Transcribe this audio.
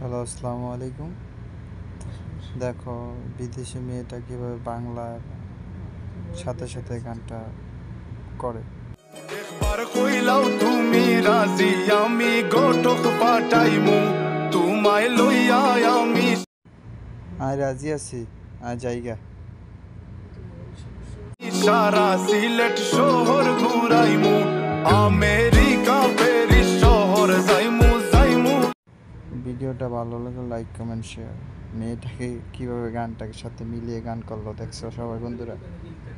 Hello, আসসালামু আলাইকুম। দেখো, বিদেশি মেয়েটা কীভাবে বাংলার সাথে সাথে গানটা করে। একবার কইলাও তুমি রাজি, আমি গোটক পাঠাইমু তোমায় লইয়া আমি আয় রাজি আছি, আয় জায়গা। সারা সিলেট শহর ঘুরাইমু, আমেরিকা প্যারিস শহর যাইমু যাইমু। ভিডিওটা ভালো লাগলে লাইক কমেন্ট শেয়ার। মেয়েটাকে কীভাবে গানটাকে সাথে মিলিয়ে গান করলো দেখছো সবাই বন্ধুরা।